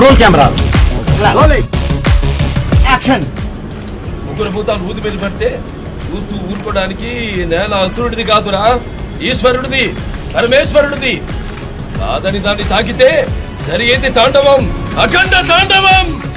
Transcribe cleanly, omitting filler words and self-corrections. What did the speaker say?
Roll camera action. ముగ్గురు భూతాలు ఊది మీద పడితే చూస్తూ ఊరుకోవడానికి నేల అసురుడిది కాదురా, ఈశ్వరుడిది, పరమేశ్వరుడిది. కాదని దాన్ని తాకితే జరిగేది తాండవం, అఖండ తాండవం.